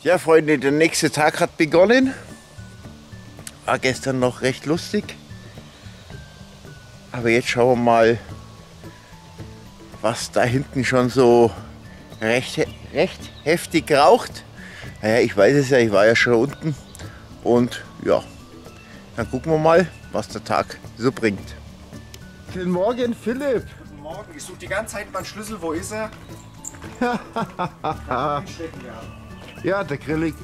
Ja, Freunde, der nächste Tag hat begonnen. War gestern noch recht lustig. Aber jetzt schauen wir mal, was da hinten schon so recht heftig raucht. Naja, ich weiß es ja, ich war ja schon unten. Und ja, dann gucken wir mal, was der Tag so bringt. Guten Morgen, Philipp. Guten Morgen, ich suche die ganze Zeit meinen Schlüssel, wo ist er? Ja, der Philips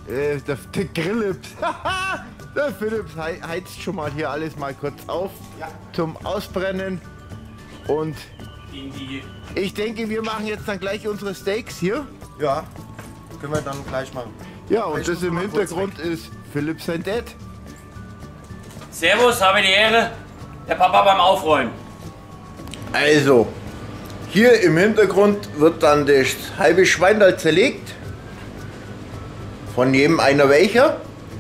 heizt schon mal hier alles mal kurz auf, ja, zum Ausbrennen. Und ich denke, wir machen jetzt dann gleich unsere Steaks hier. Ja, können wir dann gleich machen. Ja, und das im Hintergrund ist Philipp sein Dad. Servus, habe die Ehre. Der Papa beim Aufräumen. Also, hier im Hintergrund wird dann das halbe Schwein zerlegt. Von jedem einer welcher.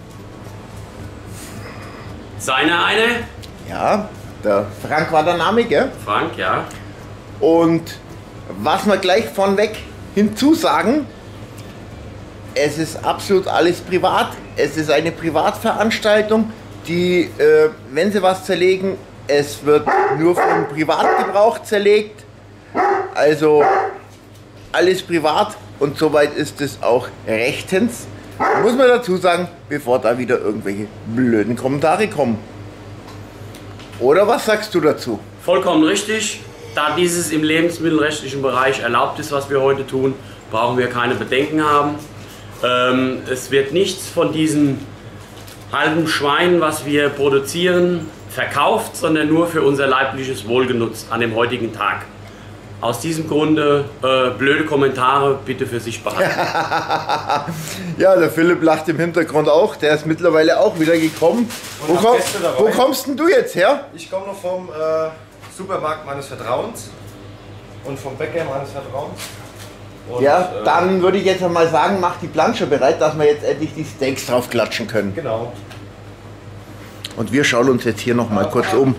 Seine eine? Ja, der Frank war der Name, gell? Frank, ja. Und was wir gleich vornweg hinzusagen, es ist absolut alles privat. Es ist eine Privatveranstaltung, die, wenn sie was zerlegen, es wird nur für den Privatgebrauch zerlegt. Also alles privat und soweit ist es auch rechtens. Muss man dazu sagen, bevor da wieder irgendwelche blöden Kommentare kommen. Oder was sagst du dazu? Vollkommen richtig. Da dieses im lebensmittelrechtlichen Bereich erlaubt ist, was wir heute tun, brauchen wir keine Bedenken haben. Es wird nichts von diesem halben Schwein, was wir produzieren, verkauft, sondern nur für unser leibliches Wohl genutzt an dem heutigen Tag. Aus diesem Grunde blöde Kommentare bitte für sich behalten. Ja, der Philipp lacht im Hintergrund auch. Der ist mittlerweile auch wieder gekommen. Wo kommst denn du jetzt her? Ich komme noch vom Supermarkt meines Vertrauens und vom Bäcker meines Vertrauens. Und, ja, dann würde ich jetzt mal sagen, mach die Plansche bereit, dass wir jetzt endlich die Steaks drauf klatschen können. Genau. Und wir schauen uns jetzt hier noch mal kurz um.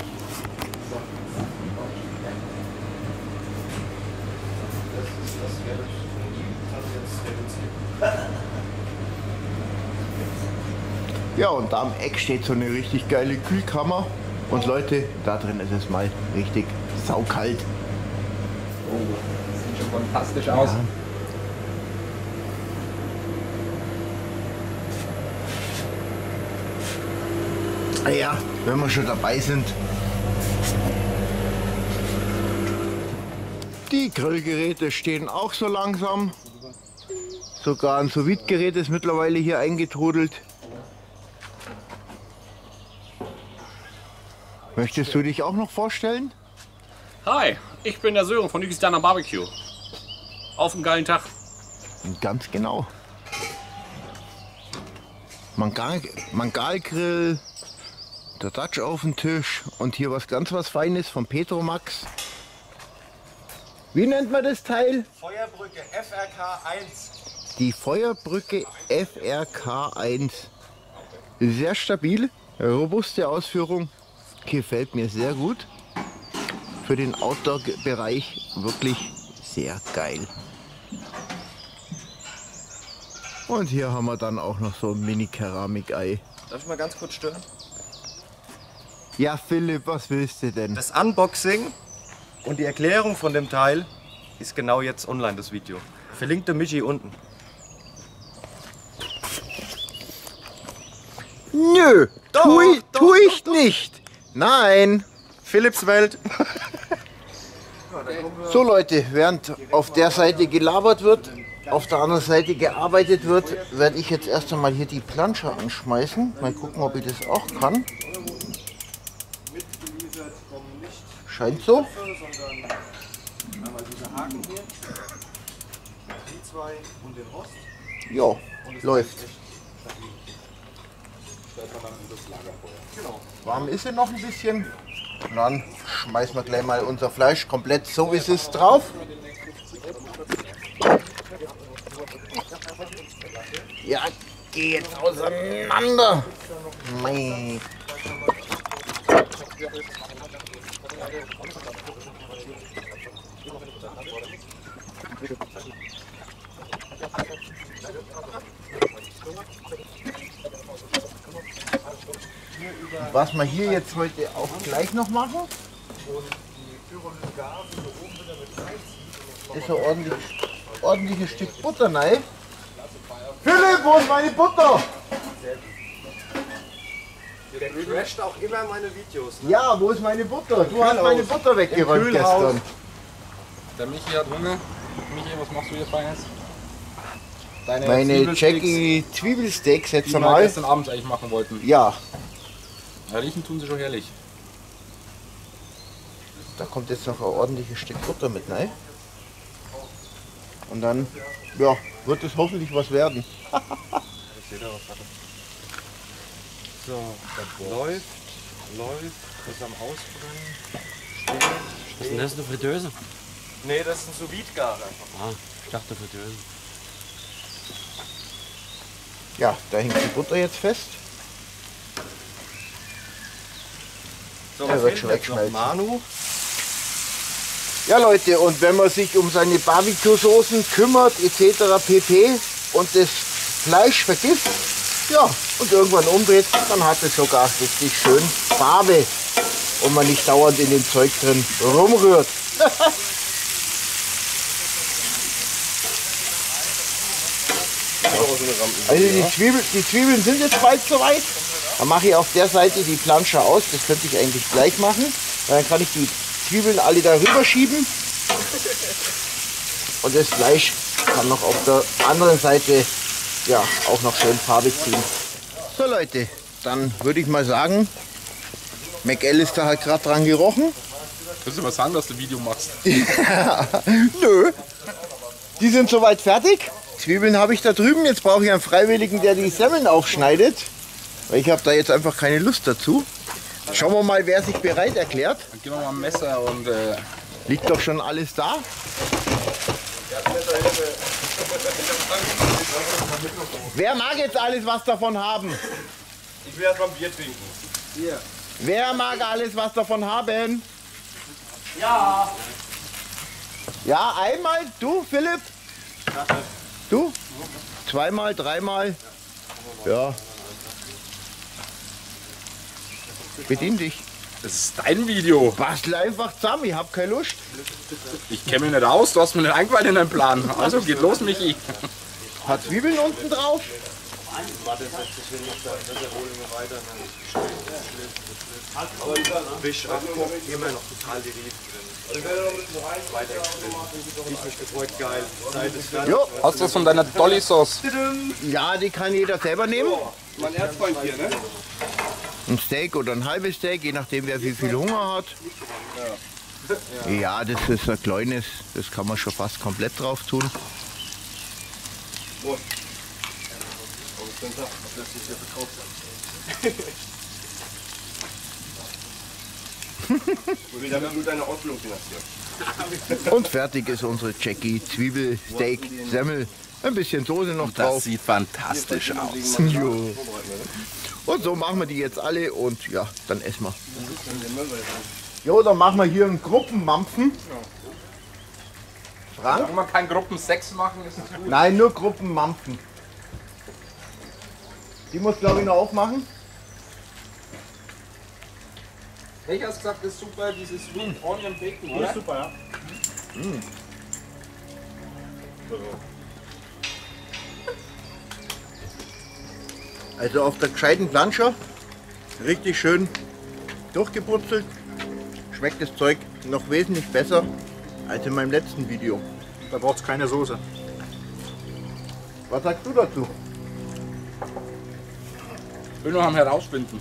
Ja, und da am Eck steht so eine richtig geile Kühlkammer. Und Leute, da drin ist es mal richtig saukalt. Oh, das sieht schon fantastisch aus. Ja. Ja, wenn wir schon dabei sind. Die Grillgeräte stehen auch so langsam. Sogar ein Sous-Vide-Gerät ist mittlerweile hier eingetrudelt. Möchtest du dich auch noch vorstellen? Hi, ich bin der Sören von Nügistaner Barbecue. Auf einen geilen Tag. Ganz genau. Mangalgrill, der Dutch auf dem Tisch und hier was ganz was Feines von Petromax. Wie nennt man das Teil? Feuerbrücke FRK 1. Die Feuerbrücke FRK 1. Sehr stabil, robuste Ausführung. Gefällt mir sehr gut. Für den Outdoor-Bereich wirklich sehr geil. Und hier haben wir dann auch noch so ein Mini-Keramik-Ei. Darf ich mal ganz kurz stören? Ja, Philipp, was willst du denn? Das Unboxing und die Erklärung von dem Teil ist genau jetzt online, das Video. Verlinkt der Michi unten. Nö, Doch, tu ich nicht. Nein. Philipps Welt. So Leute, während auf der Seite gelabert wird, auf der anderen Seite gearbeitet wird, werde ich jetzt erst einmal hier die Plansche anschmeißen. Mal gucken, ob ich das auch kann. Scheint so. Ja, läuft. Warm ist sie noch ein bisschen. Und dann schmeißen wir gleich mal unser Fleisch komplett so wie es ist drauf. Ja, geh jetzt auseinander. Mei. Was wir hier jetzt heute auch gleich noch machen, ist ein ordentliches Stück Butter rein. Philipp, wo ist meine Butter? Der crasht auch immer meine Videos. Ne? Ja, wo ist meine Butter? Du hast meine Butter weggeräumt gestern. Der Michi hat Hunger. Michi, was machst du hier Feines? Deine Meine Zwiebelsteaks, Jackie Zwiebelsteaks jetzt die wir mal. gestern Abend eigentlich machen wollten. Ja, Ja, riechen tun sie schon herrlich. da kommt jetzt noch ein ordentliches Stück Butter mit rein. Und dann, ja, wird es hoffentlich was werden. So, das läuft, ist am Ausbrennen, Was ist denn das, eine Fritteuse? Nee, das ist ein Sous-Vide-Garer. Ah, ich dachte Fritteuse. Ja, da hängt die Butter jetzt fest. So, Der was wird fehlt schon jetzt noch? wegschmelzen. Manu. Ja Leute, und wenn man sich um seine Barbecue-Soßen kümmert etc. pp. und das Fleisch vergisst, ja, und irgendwann umdreht, dann hat es sogar richtig schön Farbe und man nicht dauernd in dem Zeug drin rumrührt. Also die Zwiebeln sind jetzt bald soweit. Dann mache ich auf der Seite die Plansche aus, das könnte ich eigentlich gleich machen. Dann kann ich die Zwiebeln alle da rüber schieben. Und das Fleisch kann noch auf der anderen Seite ja auch noch schön Farbe ziehen. So Leute, dann würde ich mal sagen, McAllister hat gerade dran gerochen. Kannst du mal sagen, dass du ein Video machst? Nö, die sind soweit fertig. Zwiebeln habe ich da drüben. Jetzt brauche ich einen Freiwilligen, der die Semmeln aufschneidet. Weil ich habe da jetzt einfach keine Lust dazu. Schauen wir mal, wer sich bereit erklärt. Dann geben wir mal ein Messer und Liegt doch schon alles da. Wer mag jetzt alles was davon haben? Ich will erst mal ein Bier trinken. Wer mag alles was davon haben? Ja! Ja, einmal. Du, Philipp? Du? Zweimal, dreimal? Ja. Bedien dich. das ist dein Video. Bastel einfach zusammen, ich hab keine Lust. Ich kenne mich nicht aus, du hast mir nicht eingeweiht in deinen Plan. Also geht los, Michi. Hat Zwiebeln unten drauf? Wisch abgucken, immer noch total die Ried drin. Weiter geschnitten. Ich mich gefreut, geil. Zeit ist fertig. Jo. Hast du das von deiner Dolly-Sauce? Ja, die kann jeder selber nehmen. Mein Erzfeind hier, ne? Ein Steak oder ein halbes Steak, je nachdem wer wie viel Hunger hat. Ja, das ist ein kleines, das kann man schon fast komplett drauf tun. Ich will damit nur deine Ausbildung finanzieren. Und fertig ist unsere Jackie Zwiebel, Steak, Semmel. Ein bisschen Soße noch Das drauf. sieht fantastisch aus. Jo. Und so machen wir die jetzt alle und ja, dann essen wir. Jo, dann machen wir hier einen Gruppenmampfen. Frank? Wenn wir keinen Gruppensex machen, ist es gut. Nein, nur Gruppenmampfen. Die muss glaube ich noch aufmachen. Ich hast gesagt, das ist super, dieses Sweet Onion Bacon, oder? Super, ja. Also auf der gescheiten Plansche, richtig schön durchgebrutzelt, schmeckt das Zeug noch wesentlich besser als in meinem letzten Video. Da braucht es keine Soße. Was sagst du dazu? Will noch am herausfinden.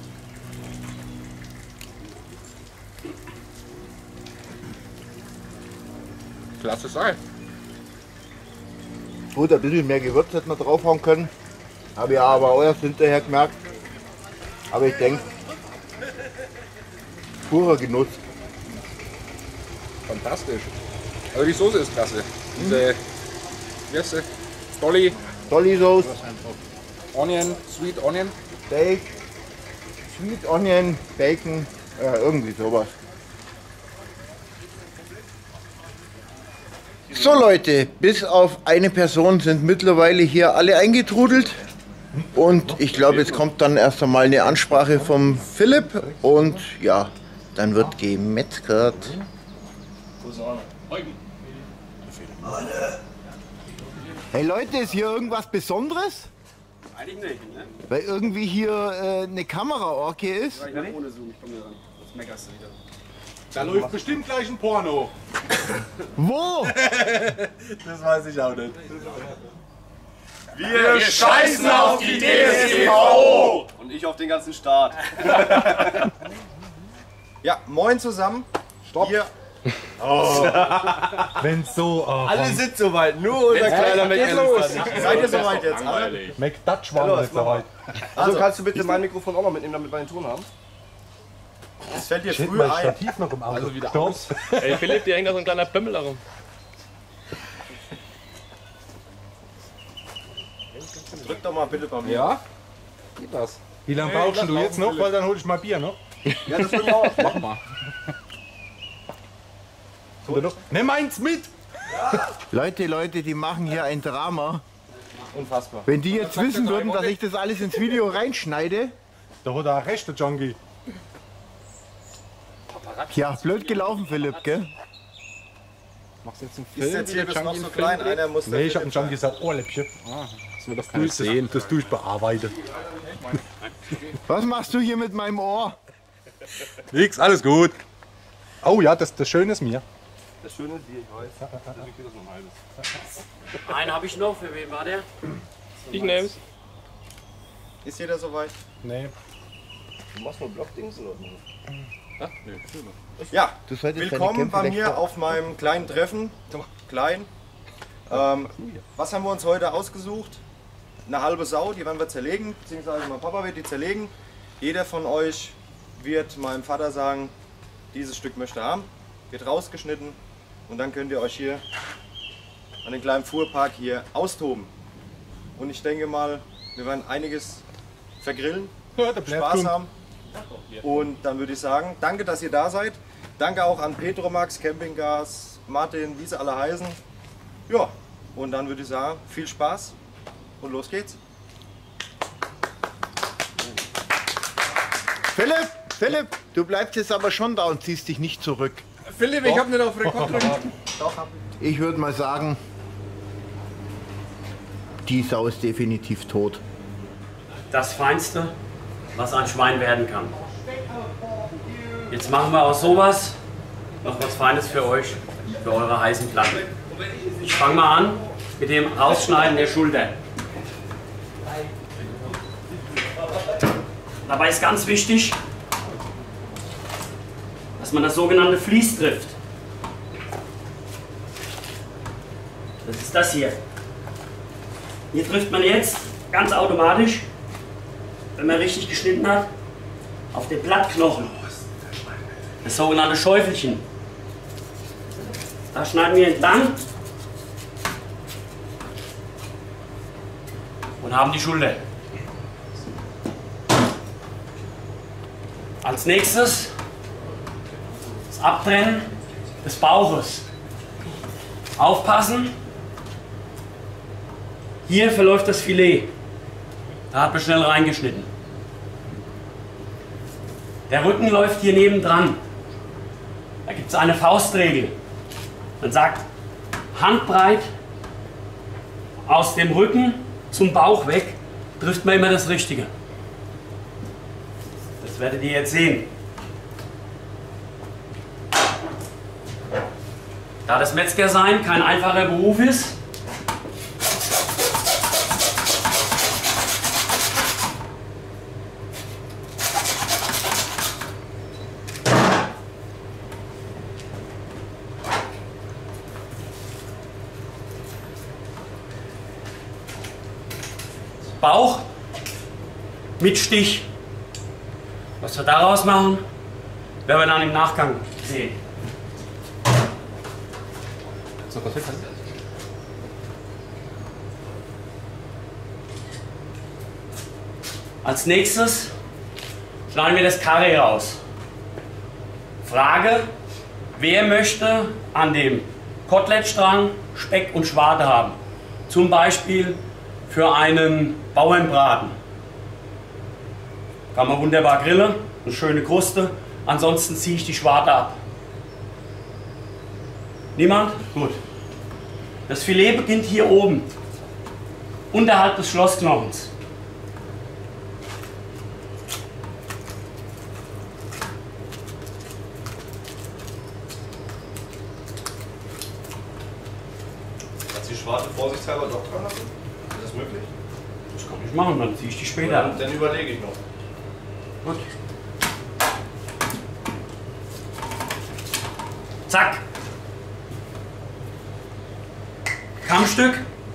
Klasse Sache. Gut, ein bisschen mehr Gewürz hätte man draufhauen können. Habe ich aber auch erst hinterher gemerkt. Aber ich denke, purer Genuss. Fantastisch. Also die Soße ist klasse. Diese, wie heißt sie? Dolly, Dolly Sauce, Onion, Sweet Onion. Steak, Sweet Onion, Bacon, irgendwie sowas. So Leute, bis auf eine Person sind mittlerweile hier alle eingetrudelt. Und ich glaube, jetzt kommt dann erst einmal eine Ansprache vom Philipp. Und ja, dann wird gemetzgert. Hey Leute, ist hier irgendwas Besonderes? Eigentlich nicht, ne? Weil irgendwie hier eine Kameraorgie ist. Ich kann ohne Zoom, ich komme hier ran. Das meckerst du wieder. Da läuft bestimmt gleich ein Porno. Wo? Das weiß ich auch nicht. Wir scheißen auf die DSGVO! Und ich auf den ganzen Staat. Ja, moin zusammen. Stopp. Hier. Wenn so. Alle sind soweit, nur unser kleiner McAllister. Seid ihr soweit jetzt? Alle? McDutch war nicht so weit. Also kannst du bitte mein Mikrofon auch mal mitnehmen, damit wir den Ton haben? Das fällt dir Ich hätte früh mein ein. Stativ noch im Auto. Also wieder Stopp. aus. Ey, Philipp, dir hängt da so ein kleiner Pömmel darum. Drück doch mal bitte bei mir. Ja? Geht das? Wie lange brauchst du jetzt noch? Weil dann hol ich mal Bier, ne? Ja, das will ich auch. Mach mal. Nimm eins mit! Leute, die machen hier ein Drama. Unfassbar. Wenn die jetzt wissen würden, dass ich das alles ins Video reinschneide. Da hat er recht, der Junkie. Ja, blöd gelaufen, Philipp, gell? Machst du jetzt einen Ist Film? jetzt hier wie der bis noch Junkie so einen Film klein? dreht? Einer muss Nee, ich hab einen Junkie gesagt, Ohrläppchen. Das wird das Das sehen, das tue ich bearbeiten. Was machst du hier mit meinem Ohr? Nix, alles gut. Oh ja, das Schöne ist mir. Das Schöne ist hier, ich weiß. Einen habe ich noch, für wen war der? Ich nehm's. Ist jeder soweit? Nee. Du machst nur Blockdings oder nicht? Ach, nö. Ja, Du solltest deine willkommen Kämpfe bei weg- mir auf meinem kleinen Treffen. Klein. Was haben wir uns heute ausgesucht? Eine halbe Sau, die werden wir zerlegen, beziehungsweise mein Papa wird die zerlegen. Jeder von euch wird meinem Vater sagen, dieses Stück möchte er haben, wird rausgeschnitten und dann könnt ihr euch hier an den kleinen Fuhrpark hier austoben. Und ich denke mal, wir werden einiges vergrillen, Ja, der bleibt Spaß gut. haben. Und dann würde ich sagen, danke, dass ihr da seid. Danke auch an Petromax, Campinggas, Martin, wie sie alle heißen. Ja, und dann würde ich sagen, viel Spaß und los geht's. Philipp, du bleibst jetzt aber schon da und ziehst dich nicht zurück. Philipp, ich hab nicht auf Rekord gedrückt. Ich würde mal sagen, die Sau ist definitiv tot. Das Feinste, was ein Schwein werden kann. Jetzt machen wir aus sowas noch was Feines für euch, für eure heißen Platten. Ich fange mal an mit dem Ausschneiden der Schulter. Dabei ist ganz wichtig, dass man das sogenannte Vlies trifft. Das ist das hier. Hier trifft man jetzt ganz automatisch, wenn man richtig geschnitten hat, auf den Blattknochen. Das sogenannte Schäufelchen. Da schneiden wir entlang und haben die Schulter. Als nächstes das Abtrennen des Bauches. Aufpassen, hier verläuft das Filet. Da hat man schnell reingeschnitten. Der Rücken läuft hier nebendran. Da gibt es eine Faustregel. Man sagt, handbreit aus dem Rücken zum Bauch weg, trifft man immer das Richtige. Das werdet ihr jetzt sehen. Da das Metzgersein kein einfacher Beruf ist, Bauch mit Stich. Was wir daraus machen, werden wir dann im Nachgang sehen. Als nächstes schneiden wir das Karree raus. Frage, wer möchte an dem Kotelettstrang, Speck und Schwarte haben. Zum Beispiel für einen Bauernbraten. Kann man wunderbar grillen, eine schöne Kruste. Ansonsten ziehe ich die Schwarte ab. Niemand? Gut. Das Filet beginnt hier oben, unterhalb des Schlossknochens. Kannst du die Schwarte vorsichtshalber doch dran lassen? Ist das möglich? Das kann ich machen, dann ziehe ich die später ab. Dann überlege ich noch. Gut. Zack. Kammstück,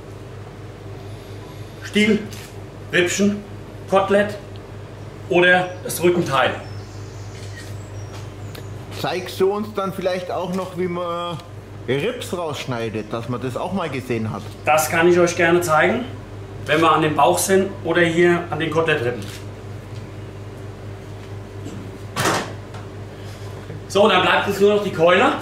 Stiel, Rippchen, Kotelett oder das Rückenteil. Zeigst du uns dann vielleicht auch noch, wie man Rips rausschneidet, dass man das auch mal gesehen hat? Das kann ich euch gerne zeigen, wenn wir an dem Bauch sind oder hier an den Kotlettrippen. So, dann bleibt jetzt nur noch die Keule.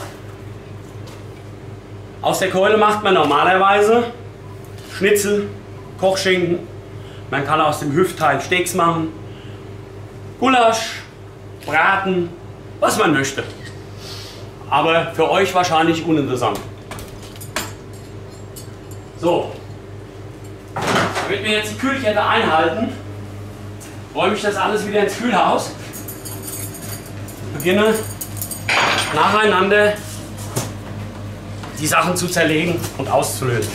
Aus der Keule macht man normalerweise Schnitzel, Kochschinken. Man kann aus dem Hüftteil Steaks machen, Gulasch, Braten, was man möchte. Aber für euch wahrscheinlich uninteressant. So, damit wir jetzt die Kühlkette einhalten, räume ich das alles wieder ins Kühlhaus. Beginne nacheinander die Sachen zu zerlegen und auszulösen.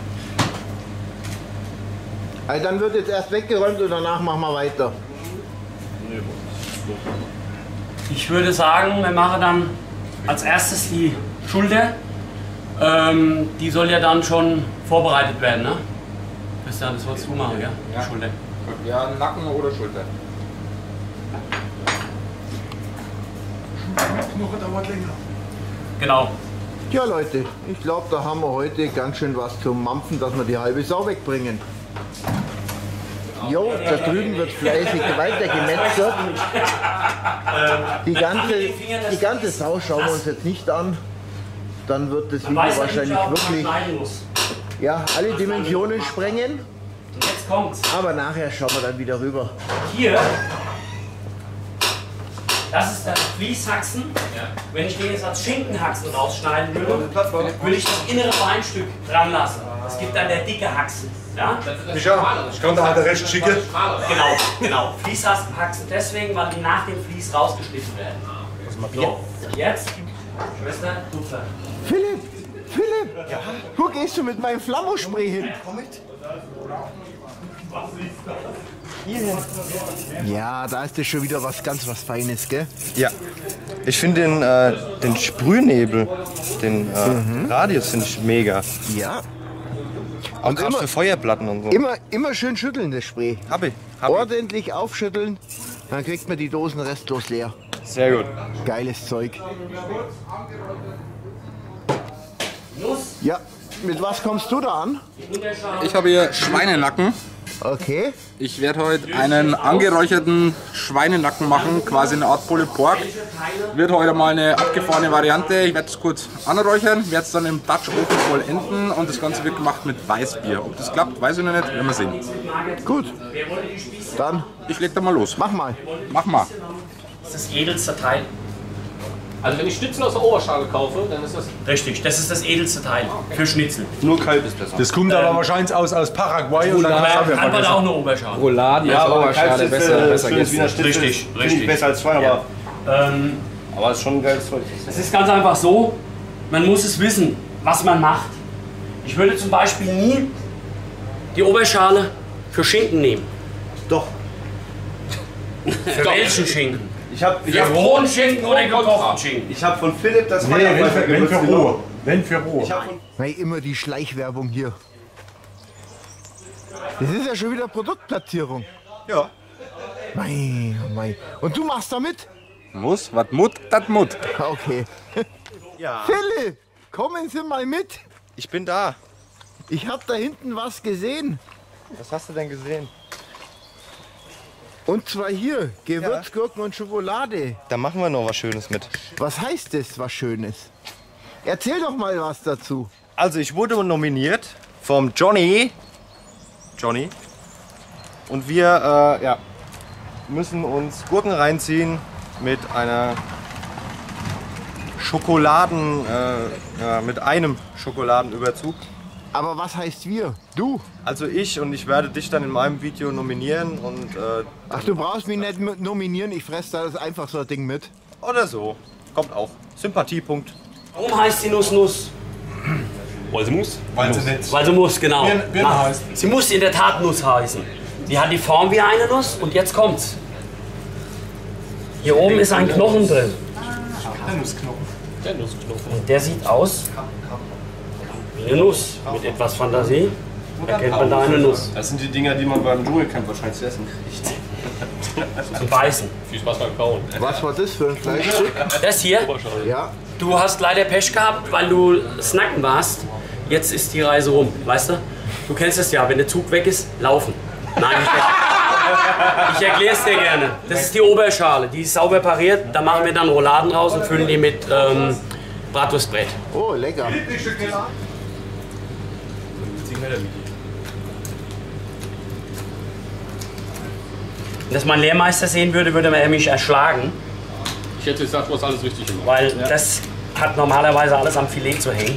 Also dann wird jetzt erst weggeräumt und danach machen wir weiter. Ich würde sagen, wir machen dann als erstes die Schulter. Die soll ja dann schon vorbereitet werden, ne? Christian, das wolltest du machen, ja? Ja. Schulter. Ja, Nacken oder Schulter. Genau. Ja Leute, ich glaube, da haben wir heute ganz schön was zum Mampfen, dass wir die halbe Sau wegbringen. Jo, da drüben wird fleißig weiter gemetzelt. Die ganze Sau schauen wir uns jetzt nicht an. Dann wird das Video wahrscheinlich wirklich ja, alle Dimensionen sprengen. Und jetzt kommt's. Aber nachher schauen wir dann wieder rüber. Hier, das ist der Fließhaxen. Wenn ich den jetzt als Schinkenhaxen rausschneiden würde, würde ich das innere Beinstück dran lassen. Es gibt dann der dicke Haxen. Ja? Ich kann da halt der Rest schicken. Genau. Fließhaxen deswegen, weil die nach dem Fließ rausgeschnitten werden. So, jetzt, Schwester, Tupfer. Philipp! Ja. Wo gehst du mit meinem Flammospray hin? Komm mit. Hier. Ja, da ist das schon wieder was Feines, gell? Ja. Ich finde den Sprühnebel, den Radius finde ich mega. Ja. Auch Und gerade für Feuerplatten und so. Immer schön schütteln, das Spray. Hab ich. Ordentlich aufschütteln, dann kriegt man die Dosen restlos leer. Sehr gut. Geiles Zeug. Los, Ja, mit was kommst du da an? Ich habe hier Schweinenacken. Okay. Ich werde heute einen angeräucherten Schweinenacken machen, quasi eine Art Pulled Pork. Wird heute mal eine abgefahrene Variante. Ich werde es kurz anräuchern, werde es dann im Dutch Oven vollenden und das Ganze wird gemacht mit Weißbier. Ob das klappt, weiß ich noch nicht, werden wir sehen. Gut. Dann Ich leg da mal los. mach mal. Mach mal. das ist das edelste Teil. Also wenn ich Schnitzel aus der Oberschale kaufe, dann ist das... Richtig, das ist das edelste Teil für Schnitzel. Nur kalt ist besser. Das kommt aber wahrscheinlich aus Paraguay und dann Aber haben wir kann man da auch vergessen. eine Oberschale. Rouladen Ja, aber kalt ist besser schönes Wiener geht's. Schnitzel. Richtig, Finde ich richtig. besser als Schwein, Ja. aber es ist schon ein geiles Zeug. Es ist ganz einfach so, man muss es wissen, was man macht. Ich würde zum Beispiel nie die Oberschale für Schinken nehmen. Doch. Für welchen Schinken? Ich habe Für rohen Schinken oder gekochten Schinken? ich hab von Philipp das Nee, wenn für roh. Wenn für roh. Ich hab von Hey, immer die Schleichwerbung hier. Das ist ja schon wieder Produktplatzierung. ja. Mei, oh mei. Und du machst damit? Muss, wat Mut, dat Mut. Okay. Ja. Philipp, kommen Sie mal mit. Ich bin da. Ich habe da hinten was gesehen. Was hast du denn gesehen? Und zwar hier, Gewürzgurken und Schokolade. Da machen wir noch was Schönes mit. Was heißt das, was Schönes? Erzähl doch mal was dazu. Also ich wurde nominiert vom Johnny. Und wir ja, müssen uns Gurken reinziehen mit einer mit einem Schokoladenüberzug. Aber was heißt wir? Du? Also ich, und ich werde dich dann in meinem Video nominieren und Ach, du brauchst mich nicht nominieren, ich fresse das einfach so ein Ding mit. oder so. Kommt auch. Sympathiepunkt. Warum heißt die Nuss Nuss? Weil sie muss? Weil sie nicht. Weil sie muss, genau. Birne heißt. Sie muss in der Tat Nuss heißen. Sie hat die Form wie eine Nuss und jetzt kommt's. Hier oben ist ein Knochen drin. Der Nussknochen. Der Nussknochen. Und der sieht aus wie eine Nuss. Mit etwas Fantasie erkennt man da eine Nuss. Das sind die Dinger, die man beim Dschungelcamp wahrscheinlich zu essen kriegt. Zum Beißen. Viel Spaß beim Kauen. Was war das für ein Fleischstück? Das hier, Ja. du hast leider Pech gehabt, weil du snacken warst. Jetzt ist die Reise rum, weißt du? Du kennst es ja, wenn der Zug weg ist, laufen. Nein, ich erkläre es dir gerne. Das ist die Oberschale, die ist sauber pariert. Da machen wir dann Rouladen raus und füllen die mit Bratwurstbrett. Oh, lecker. Wenn das mein Lehrmeister sehen würde, würde er mich erschlagen. Ich hätte gesagt, du hast alles richtig gemacht. Weil das hat normalerweise alles am Filet zu hängen.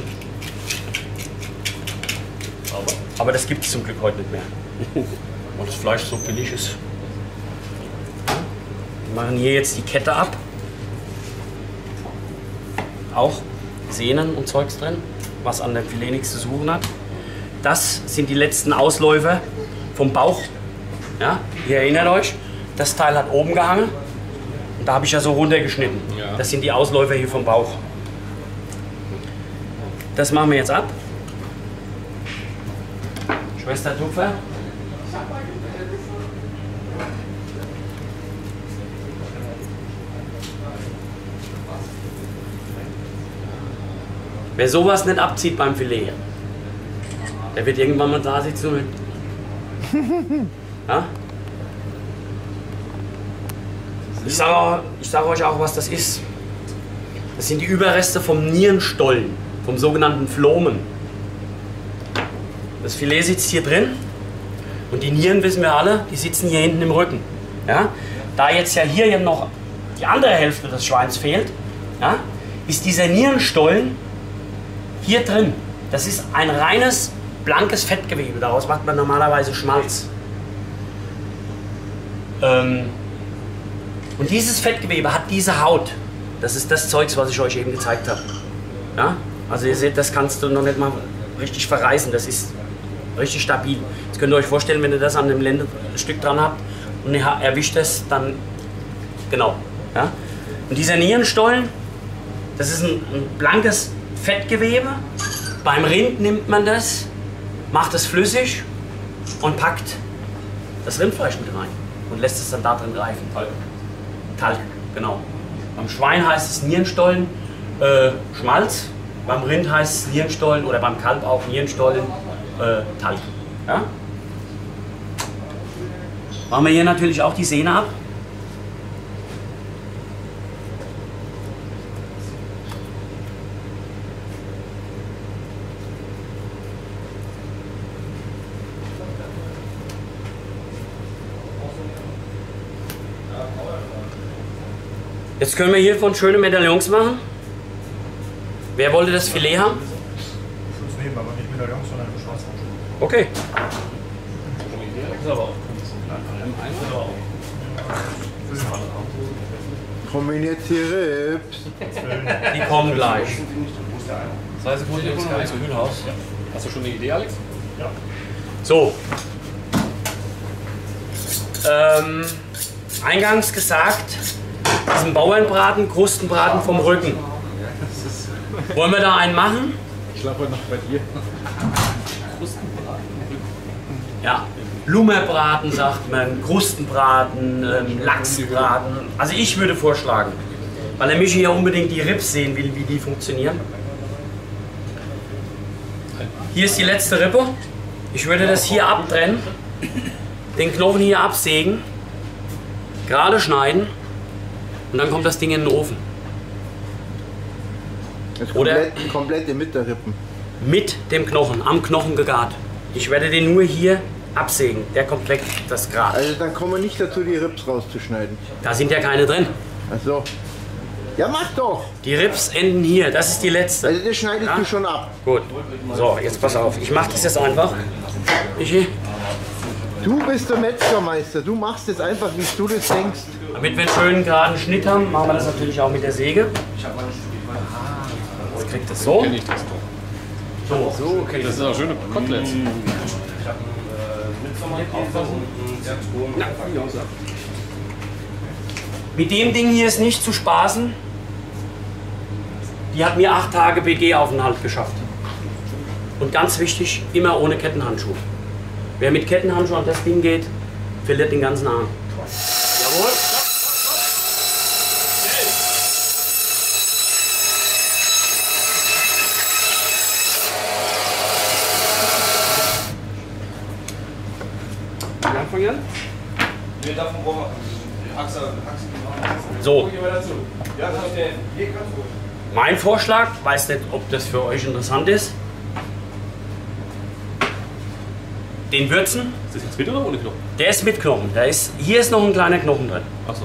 Aber das gibt es zum Glück heute nicht mehr. Und das Fleisch so billig ist. Wir machen hier jetzt die Kette ab. Auch Sehnen und Zeugs drin, was an dem Filet nichts zu suchen hat. Das sind die letzten Ausläufer vom Bauch. Ja, ihr erinnert euch, das Teil hat oben gehangen. Und da habe ich ja so runtergeschnitten. Ja. Das sind die Ausläufer hier vom Bauch. Das machen wir jetzt ab. Schwester Tupfer. Wer sowas nicht abzieht beim Filet, der wird irgendwann mal da sitzen und ja? Ich sage euch auch, was das ist. Das sind die Überreste vom Nierenstollen, vom sogenannten Phlomen. Das Filet sitzt hier drin und die Nieren, wissen wir alle, die sitzen hier hinten im Rücken. Ja? Da jetzt ja hier noch die andere Hälfte des Schweins fehlt, ja, ist dieser Nierenstollen hier drin. Das ist ein reines, blankes Fettgewebe. Daraus macht man normalerweise Schmalz. Und dieses Fettgewebe hat diese Haut. Das ist das Zeugs, was ich euch eben gezeigt habe. Ja? Also ihr seht, das kannst du noch nicht mal richtig verreißen. Das ist richtig stabil. Jetzt könnt ihr euch vorstellen, wenn ihr das an dem Lendestück dran habt und ihr erwischt es, dann genau. Ja? Und dieser Nierenstollen, das ist ein blankes Fettgewebe. Beim Rind nimmt man das, macht es flüssig und packt das Rindfleisch mit rein und lässt es dann da drin reifen. Talg, genau. Beim Schwein heißt es Nierenstollen, Schmalz. Beim Rind heißt es Nierenstollen oder beim Kalb auch Nierenstollen, Talg. Ja? Machen wir hier natürlich auch die Sehne ab. Jetzt können wir hiervon schöne Medaillons machen. Wer wollte das Filet haben? Ich nehmen, aber nicht Medaillons, sondern schwarz. Okay. Kommen jetzt hier Rips. Die kommen gleich. Das heißt, gut, jetzt gar nicht so Mühlhaus. Hast du schon eine Idee, Alex? Ja. So. Eingangs gesagt, diesen Bauernbraten, Krustenbraten vom Rücken. Wollen wir da einen machen? Ich schlafe heute noch bei dir. Ja. Lummerbraten sagt man, Krustenbraten, Lachsbraten. Also ich würde vorschlagen, weil der Michi ja unbedingt die Rips sehen will, wie die funktionieren. Hier ist die letzte Rippe. Ich würde das hier abtrennen, den Knochen hier absägen, gerade schneiden und dann kommt das Ding in den Ofen. Das Oder komplette Mittelrippen. mit dem Knochen, am Knochen gegart. Ich werde den nur hier absägen, der kommt weg, das Grat. Also dann kommen wir nicht dazu, die Rips rauszuschneiden. Da sind ja keine drin. Ach so. Ja, mach doch! Die Rips enden hier, das ist die letzte. Also das schneidest du schon ab. Gut. So, jetzt pass auf, ich mache das jetzt einfach. Michi, Du bist der Metzgermeister, du machst es einfach, wie du das denkst. damit wir einen schönen geraden Schnitt haben, machen wir das natürlich auch mit der Säge. Jetzt kriegt das so. Kenn ich das doch. So. Okay, das sind auch schöne Koteletts. Mit dem Ding hier ist nicht zu spaßen. Die hat mir 8 Tage BG-Aufenthalt geschafft. Und ganz wichtig, immer ohne Kettenhandschuh. Wer mit Kettenhandschuh an das Ding geht, verliert den ganzen Arm. Jawohl. Anfangen? Wir davon brauchen Achse. So, Ja, kannst du. mein Vorschlag, weiß nicht, ob das für euch interessant ist. Den würzen, Ist das jetzt mit oder ohne Knochen? der ist mit Knochen. Hier ist noch ein kleiner Knochen drin. Achso.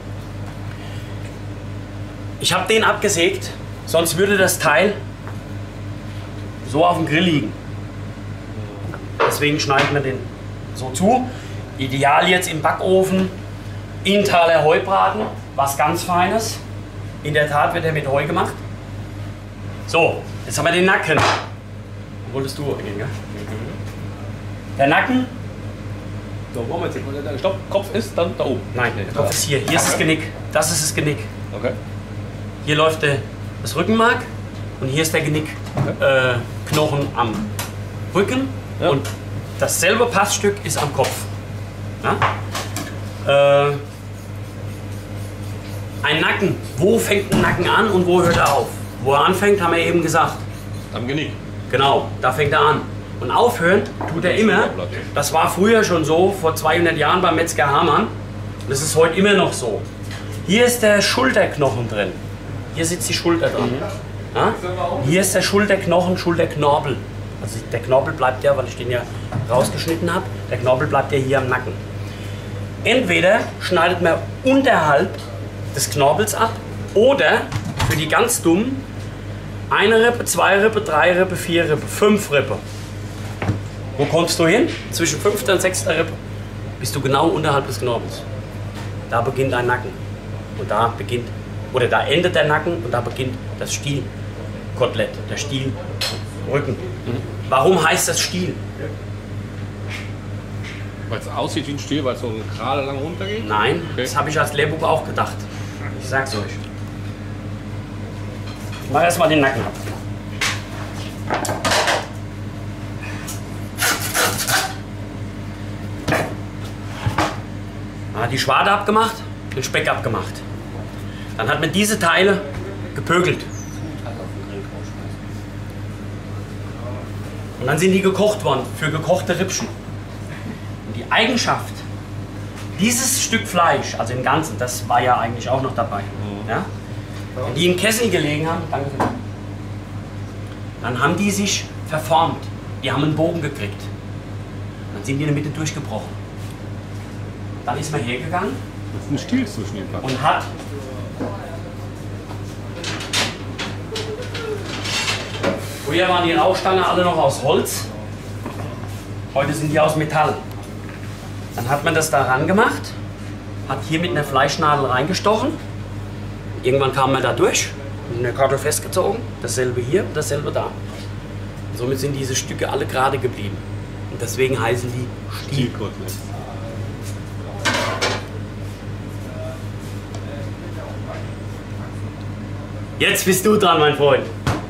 Ich habe den abgesägt, sonst würde das Teil so auf dem Grill liegen. Deswegen schneiden wir den so zu. Ideal jetzt im Backofen. Inntaler Heubraten, was ganz Feines. In der Tat wird er mit Heu gemacht. So, jetzt haben wir den Nacken. Wolltest du gehen, gell? Der Nacken, So, wollen wir jetzt nicht. Stopp, Kopf ist dann da oben. nein, der Kopf ist hier. Hier ist das Genick. Das ist das Genick. Okay. Hier läuft das Rückenmark und hier ist der Genickknochen am Rücken Ja. und dasselbe Passstück ist am Kopf. Ja? Ein Nacken, wo fängt ein Nacken an und wo hört er auf? Wo er anfängt, haben wir eben gesagt. Am Genick. Genau, da fängt er an. Und aufhören tut er immer. Das war früher schon so, vor 200 Jahren beim Metzger Hamann. Das ist heute immer noch so. Hier ist der Schulterknochen drin. Hier sitzt die Schulter dran. Ja? Hier ist der Schulterknochen, Schulterknorpel. Also der Knorpel bleibt ja, weil ich den ja rausgeschnitten habe, der Knorpel bleibt ja hier am Nacken. Entweder schneidet man unterhalb des Knorpels ab oder für die ganz dummen 1 Rippe, 2 Rippe, 3 Rippe, 4 Rippe, 5 Rippe. Wo kommst du hin? Zwischen 5. und 6. Rippe bist du genau unterhalb des Knorpels. Da beginnt ein Nacken. Und da beginnt, oder da endet der Nacken und da beginnt das Stielkotelett, der Stielrücken. Warum heißt das Stiel? Weil es aussieht wie ein Stiel, weil es so gerade lang runtergeht? Nein, Okay. das habe ich als Lehrbuch auch gedacht. Ich sag's euch. Ich mache erstmal den Nacken ab. Man hat die Schwade abgemacht, den Speck abgemacht. Dann hat man diese Teile gepökelt. Und dann sind die gekocht worden für gekochte Rippchen. Und die Eigenschaft, dieses Stück Fleisch, also im Ganzen, das war ja eigentlich auch noch dabei. Ja? Wenn die im Kessel gelegen haben, danke für den, dann haben die sich verformt. Die haben einen Bogen gekriegt. Dann sind die in der Mitte durchgebrochen. Dann ist man hergegangen Das ist ein Stiel zwischen den Platten. und hat früher waren die Rauchstangen alle noch aus Holz, heute sind die aus Metall. Dann hat man das da ran gemacht, hat hier mit einer Fleischnadel reingestochen. Irgendwann kam man da durch, mit einer Karte festgezogen, dasselbe hier und dasselbe da. Und somit sind diese Stücke alle gerade geblieben. Und deswegen heißen die Stiel. Stielkotelett. Jetzt bist du dran, mein Freund.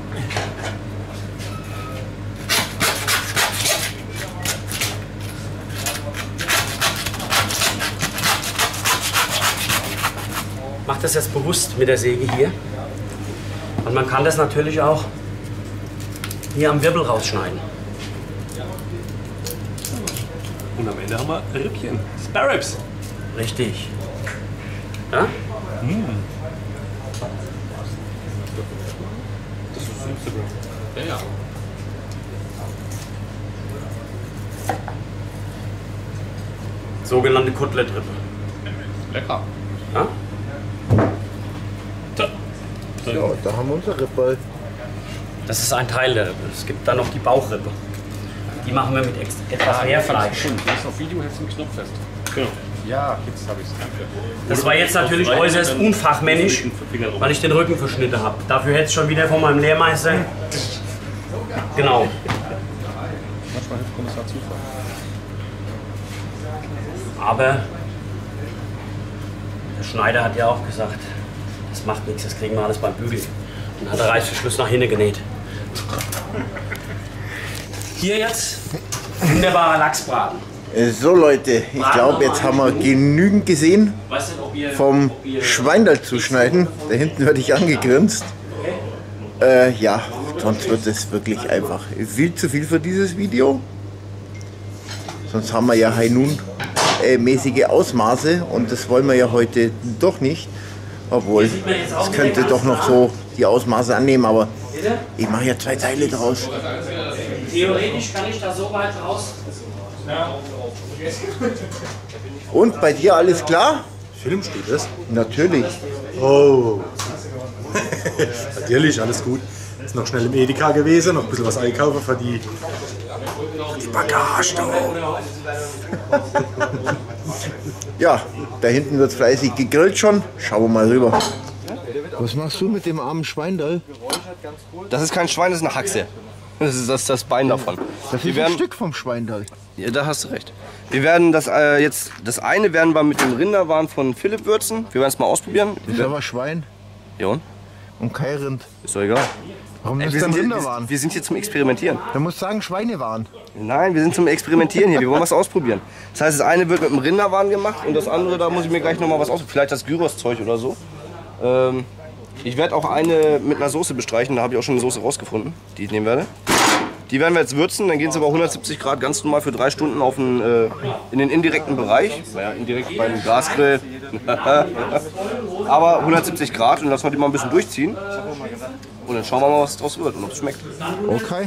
Mach das jetzt bewusst mit der Säge hier. Und man kann das natürlich auch hier am Wirbel rausschneiden. Und am Ende haben wir Rippchen. Spare Ribs. Richtig. Ja? Ja, ja. Sogenannte Kotlettrippe. Lecker. Ja? Ja, da haben wir unser Rippel. Das ist ein Teil der Rippe. Es gibt dann noch die Bauchrippe. Die machen wir mit etwas mehr Fleisch. Du hast auf Video, hältst den Knopf fest. Genau. Ja, jetzt habe ich es. Danke. Das war jetzt natürlich äußerst unfachmännisch, weil ich den Rücken verschnitten habe. Dafür hätte es schon wieder von meinem Lehrmeister. Genau. Manchmal hilft Kommissar Zufall. Aber der Schneider hat ja auch gesagt, das macht nichts, das kriegen wir alles beim Bügeln. Und hat der Reißverschluss nach hinten genäht. Hier jetzt wunderbarer Lachsbraten. So Leute, ich glaube, jetzt haben wir genügend gesehen vom Schweindal zuschneiden. Da hinten werde ich angegrinst. Ja, sonst wird es wirklich einfach viel zu viel für dieses Video. Sonst haben wir ja nun mäßige Ausmaße und das wollen wir ja heute doch nicht. Obwohl, es könnte doch noch so die Ausmaße annehmen, aber ich mache ja 2 Teile draus. Theoretisch kann ich da so weit raus. Und bei dir alles klar? Film steht es. Natürlich. Oh. Natürlich, alles gut. Ist noch schnell im Edeka gewesen, noch ein bisschen was einkaufen für die Bagage. Ja, da hinten wird fleißig gegrillt schon. Schauen wir mal rüber. Was machst du mit dem armen Schweindal? Das ist kein Schwein, das ist eine Haxe. Das ist das Bein davon. Das ist ein Stück vom Schweindal. Ja, da hast du recht. Wir werden das jetzt, das eine werden wir mit dem Rinderwahn von Philipp würzen. Wir werden es mal ausprobieren. Das ist aber Schwein Ja und? und kein Rind. Ist doch egal. Warum Ey, ist wir, das sind hier, Rinderwahn? wir sind hier zum Experimentieren. Da musst du sagen Schweinewahn. Nein, wir sind zum Experimentieren hier. Wir wollen was ausprobieren. Das heißt, das eine wird mit dem Rinderwahn gemacht und das andere, da muss ich mir gleich noch mal was ausprobieren. Vielleicht das Gyros-Zeug oder so. Ich werde auch eine mit einer Soße bestreichen. Da habe ich auch schon eine Soße rausgefunden, die ich nehmen werde. Die werden wir jetzt würzen, dann gehen sie aber 170 Grad ganz normal für 3 Stunden auf in den indirekten Bereich. Naja, indirekt beim Gasgrill. Aber 170 Grad und lassen wir die mal ein bisschen durchziehen. Und dann schauen wir mal, was draus wird und ob es schmeckt. Okay.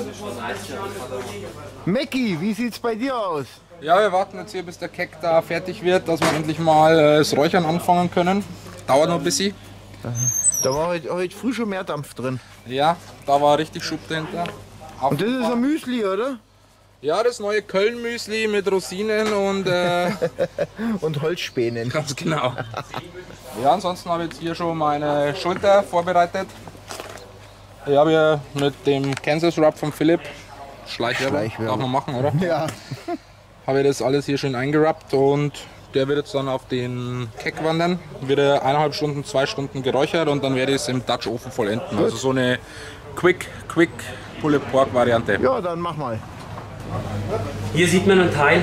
Mackie, wie sieht's bei dir aus? Ja, wir warten jetzt hier, bis der Keck da fertig wird, dass wir endlich mal das Räuchern anfangen können. Dauert noch ein bisschen. Da war heute früh schon mehr Dampf drin. Ja, da war richtig Schub dahinter. Und das ist ein Müsli, oder? Ja, das neue Köln-Müsli mit Rosinen und Und Holzspänen. ganz genau. Ja, ansonsten habe ich jetzt hier schon meine Schulter vorbereitet. Ich habe hier mit dem Kansas Rub von Philipp, Schleichwerbung, darf man machen, oder? Ja. Habe ich das alles hier schön eingerappt und der wird jetzt dann auf den Keck wandern. Wird er 1,5 Stunden, 2 Stunden geräuchert und dann werde ich es im Dutch Ofen vollenden. Also so eine Quick Pulled Pork Variante. Ja, dann mach mal. Hier sieht man einen Teil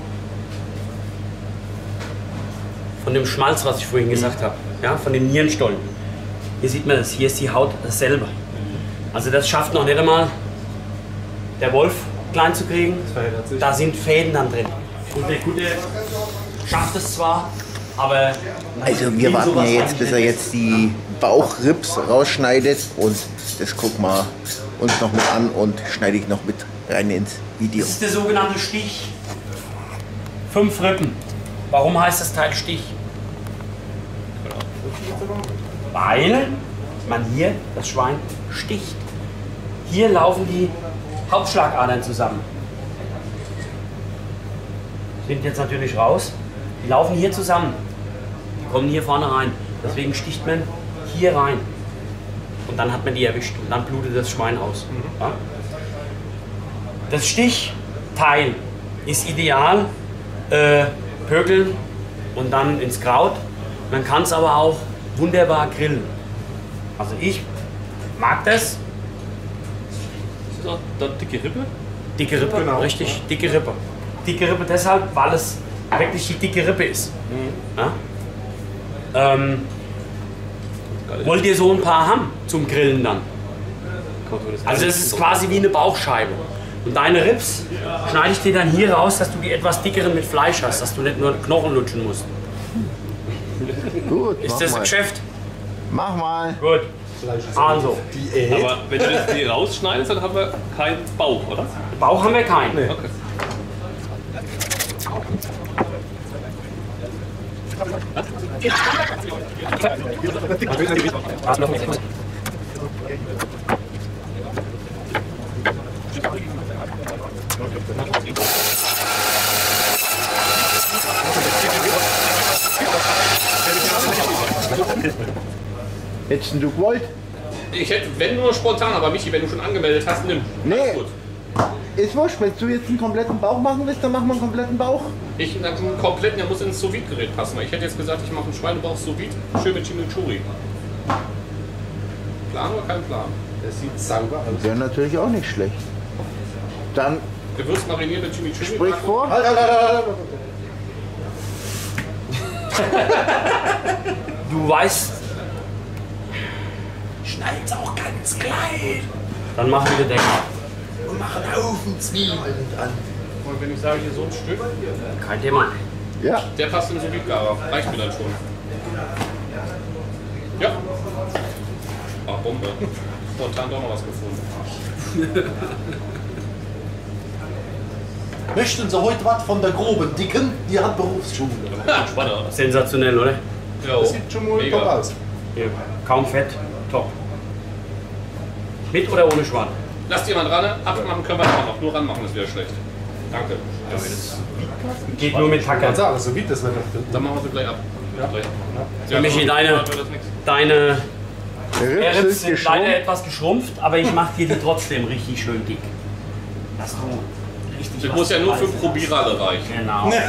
von dem Schmalz, was ich vorhin gesagt habe. Ja, von den Nierenstollen. Hier sieht man das. Hier ist die Haut selber. Also das schafft noch nicht einmal der Wolf klein zu kriegen. Da sind Fäden dann drin. Und der Kunde schafft es zwar, aber... Also wir warten ja jetzt, bis er jetzt die Bauchrips rausschneidet und das gucken wir uns noch mit an und schneide ich noch mit rein ins Video. Das ist der sogenannte Stich. 5 Rippen. Warum heißt das Teil Stich? Weil man hier das Schwein sticht. Hier laufen die Hauptschlagadern zusammen. Sind jetzt natürlich raus. Die laufen hier zusammen. Die kommen hier vorne rein. Deswegen sticht man hier rein. Und dann hat man die erwischt und dann blutet das Schwein aus. Ja? Das Stichteil ist ideal. Pökeln und dann ins Kraut. Man kann es aber auch wunderbar grillen. Also ich mag das. Ist das auch da dicke Rippe? Dicke Rippe, genau. Richtig, dicke Rippe. Dicke Rippe deshalb, weil es wirklich die dicke Rippe ist. Ja? Wollt ihr so ein paar haben zum Grillen dann? Also es ist quasi wie eine Bauchscheibe. Und deine Rips schneide ich dir dann hier raus, dass du die etwas dickeren mit Fleisch hast, dass du nicht nur Knochen lutschen musst. Gut, Ist mach das ein mal. Geschäft? Mach mal. Gut. Fleisch ist Also, Diät. Aber wenn du das hier rausschneidest, dann haben wir keinen Bauch, oder? Bauch haben wir keinen. Nee. Okay. Hättest du gewollt? Ich hätte, wenn nur spontan, aber Michi, wenn du schon angemeldet hast, nimm. Nee. Alles gut. Ist wurscht, wenn du jetzt einen kompletten Bauch machen willst, dann machen wir einen kompletten Bauch. Einen kompletten, der muss ins Sous-Vide-Gerät passen. Weil ich hätte jetzt gesagt, ich mache einen Schweinebauch Sous-Vide, schön mit Chimichurri. Plan oder kein Plan? Das sieht sauber aus. Wäre natürlich auch nicht schlecht. Dann Gewürz mariniert mit Chimichurri. sprich vor. Du weißt. Schneid's auch ganz klein. Dann machen wir den Deckel. Und machen Haufen Zwiebeln dran. Und wenn ich sage, hier so ein Stück, Kein Thema. Ja. der passt im Sous-Vide-Garer. Reicht mir dann schon. Ja. Ah, Bombe. Spontan doch noch was gefunden. Möchten Sie heute was von der groben Dicken? Die hat Berufsschule. Spannend. Sensationell, oder? Ja, Das sieht schon mal top aus. Ja. Kaum Fett. Top. Mit oder ohne Schwan? Lasst jemand ran, abmachen können wir auch noch. Nur ranmachen ist wieder schlecht. Danke. Geht nur mit Hacker. Also, aber so wie das wird doch. Dann machen wir sie gleich ab. Ja, Michi, deine Rips Rips ist sind geschrumpft. leider etwas geschrumpft, aber ich mache dir die trotzdem richtig schön dick. Dass du richtig Das was muss ja nur für beißen Probierale reichen. kannst. Genau.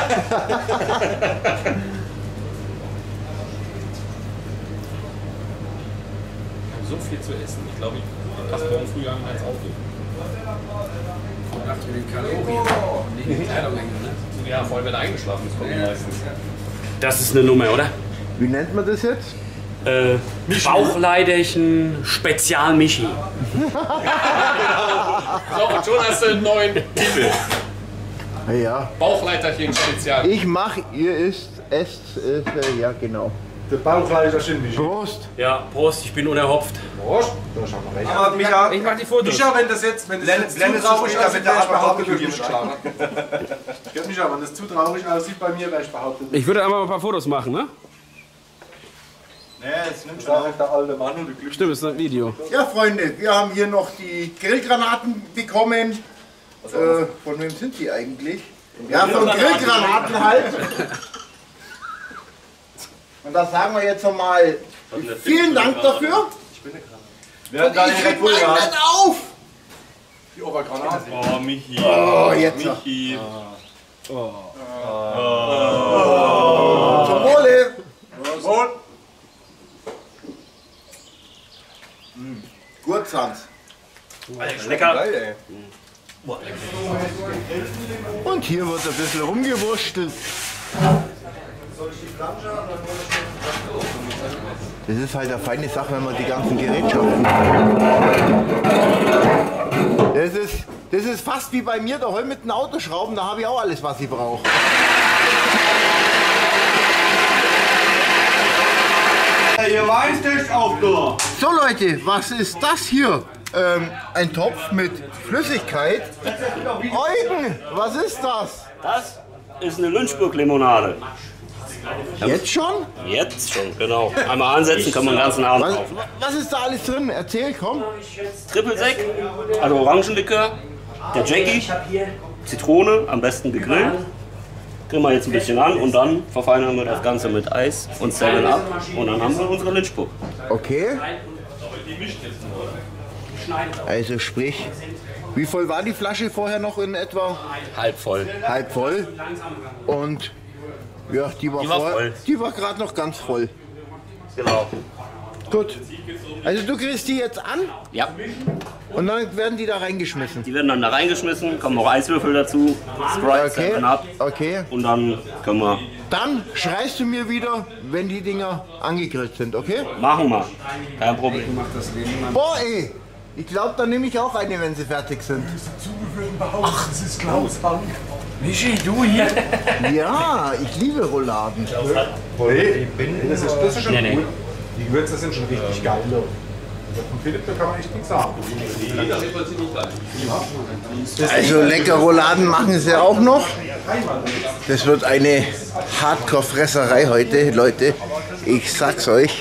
So viel zu essen. Ich glaube, ich passe morgen früh an ins Auto. Ja, vor allem wenn er eingeschlafen ist, kommt er meistens. Das ist eine Nummer, oder? Wie nennt man das jetzt? Bauchleiderchen Spezial-Michi. So, und schon hast du einen neuen Titel. Ja. Bauchleiterchen Spezial. Ich mach, ihr esst, ja genau. Der Bauchfleisch ist schon Prost. Ja, Prost, ich bin unerhopft. Prost. Da schauen wir recht. Aber Micha, Ich mach die Fotos. Micha, wenn das jetzt blende zu zu traurig später aussieht, mit der wäre ich Arbeit behauptet, Barbecue du bist geschlagen. Gell, Micha, wenn das zu traurig aussieht bei mir, wäre ich behauptet. Ich würde einmal ein paar Fotos machen, ne? Nee, es nimmt Ich schon bin der alte Mann und der Glück. Stimmt, ist ein Video. Ja, Freunde, wir haben hier noch die Grillgranaten bekommen. Von wem sind die eigentlich? Ja, von Grillgranaten halt. Und das sagen wir jetzt nochmal. Vielen Dank dafür. Wer hat da Ich den krieg Red Bull meinen gehabt? nicht auf. Die Obergranate. Oh, Michi. Oh, jetzt. Michi. Zum Wohle. Gut, Sans. Lecker. geil, ey. Und hier wird ein bisschen rumgewurstelt. Das ist halt eine feine Sache, wenn man die ganzen Gerätschaften. Das ist fast wie bei mir daheim mit den Autoschrauben, da habe ich auch alles, was ich brauche. Ihr Weinstisch aufgehört. So Leute, was ist das hier? Ein Topf mit Flüssigkeit. Eugen, was ist das? Das ist eine Lynchburg-Limonade. Jetzt schon? Jetzt schon, genau. Einmal ansetzen, kann man den ganzen Abend Was, drauf. was ist da alles drin? Erzähl, komm. Triple-Sec, also Orangenlikör, der Jackie, Zitrone, am besten gegrillt. Grillen wir jetzt ein bisschen an und dann verfeinern wir das Ganze mit Eis und 7-Up und dann haben wir unsere Lynchburg. Okay. Also sprich, wie voll war die Flasche vorher noch in etwa? Halb voll. Halb voll. Und ja, die war voll. Die war gerade noch ganz voll. Genau. Gut. Also du kriegst die jetzt an Ja, und dann werden die da reingeschmissen. die werden dann da reingeschmissen, kommen noch Eiswürfel dazu, Sprite, Okay. 7-Up Okay. und dann können wir, Dann schreist du mir wieder, wenn die Dinger angegrillt sind, okay? machen wir. Kein Problem. Boah ey, ich glaube, dann nehme ich auch eine, wenn sie fertig sind. Ach, das ist Klaus Bank. Michi, du hier? Ja, ich liebe Rouladen. Das ist schon Nee, nee. cool. Die Gewürze sind schon richtig geil. Von Philipp, da kann man echt nichts sagen. Also lecker Rouladen machen sie auch noch. Das wird eine Hardcore-Fresserei heute, Leute. Ich sag's euch.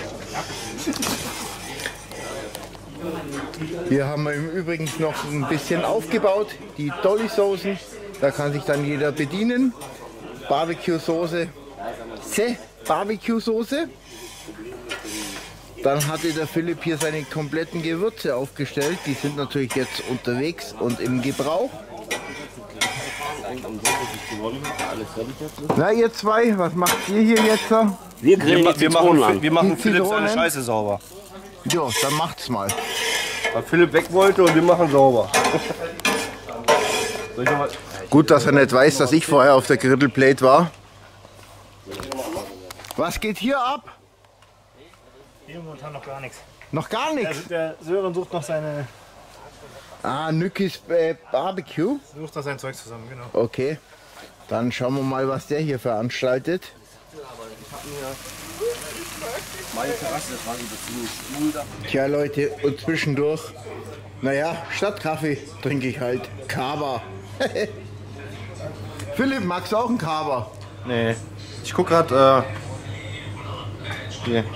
Hier haben wir im Übrigen noch ein bisschen aufgebaut. Die Dolly-Soßen. Da kann sich dann jeder bedienen. Barbecue-Soße. Barbecue-Soße. Dann hatte der Philipp hier seine kompletten Gewürze aufgestellt. Die sind natürlich jetzt unterwegs und im Gebrauch. Na ihr zwei, was macht ihr hier jetzt? Wir machen Philipp seine Scheiße sauber. Ja, dann macht's mal. Weil Philipp weg wollte und wir machen sauber. Soll ich noch mal? Gut, dass er nicht weiß, dass ich vorher auf der Grillplate war. Was geht hier ab? Hier momentan noch gar nichts. Noch gar nichts? Der Sören sucht noch seine. Nükis Barbecue. Sucht noch sein Zeug zusammen, genau. Okay, dann schauen wir mal, was der hier veranstaltet. Tja Leute, und zwischendurch, naja, statt Kaffee trinke ich halt Kaba. Philipp, magst du auch einen Kaba? Nee. Ich guck grad, hier.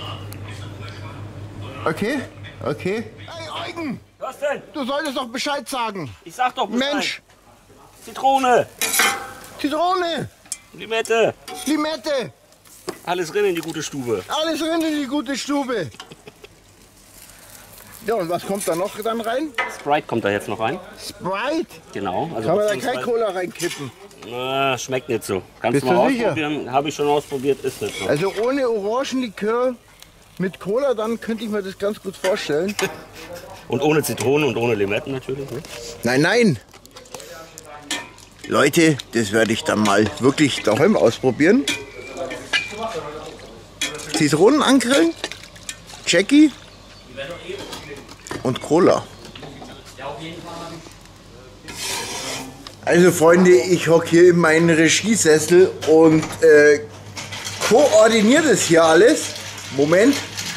Okay, okay. Hey Eugen! Was denn? Du solltest doch Bescheid sagen. Ich sag doch Bescheid. Mensch! Zitrone, Zitrone! Limette, Limette! alles drin in die gute Stube. Alles drin in die gute Stube. Ja, und was kommt da noch dann rein? Sprite kommt da jetzt noch rein. Sprite? Genau. Also Kann man da kein Cola reinkippen? Schmeckt nicht so. Kannst Bist du mal du sicher? ausprobieren. Habe ich schon ausprobiert, ist nicht so. Also ohne Orangenlikör mit Cola, dann könnte ich mir das ganz gut vorstellen. Und ohne Zitronen und ohne Limetten natürlich. Ne? Nein, nein. Leute, das werde ich dann mal wirklich daheim ausprobieren. Zitronen angrillen, Jackie und Cola. Also Freunde, ich hocke hier in meinen Regiesessel und koordiniere das hier alles. Moment.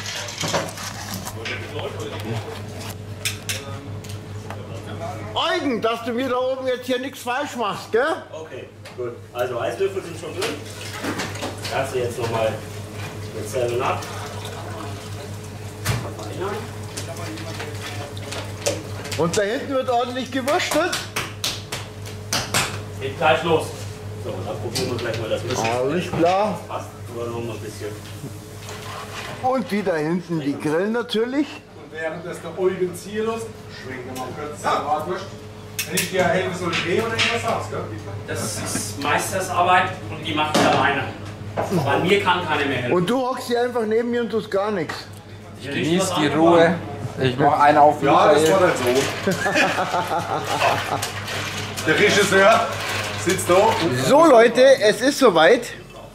Eugen, dass du mir da oben jetzt hier nichts falsch machst, gell? Okay, gut. Also Eiswürfel sind schon drin. Kannst du jetzt nochmal mit Zellen ab. Und da hinten wird ordentlich gewurschtelt. Geht gleich los. So, dann probieren wir gleich mal das bisschen. Alles klar. Passt, aber noch ein bisschen. Und die da hinten, die grillen natürlich. Während das der Eugen Zierlos schwingt mal kurz die Bratwurst. Wenn ich dir helfen soll, drehen oder irgendwas sagst, gell? Das ist Meistersarbeit und die macht ich alleine. Bei mir kann keiner mehr helfen. Und du hockst hier einfach neben mir und tust gar nichts. Ich Genieß die Ruhe. Ich mache einen auf Ja, das Michael. war dein Sohn. Der Regisseur sitzt da. So Leute, es ist soweit.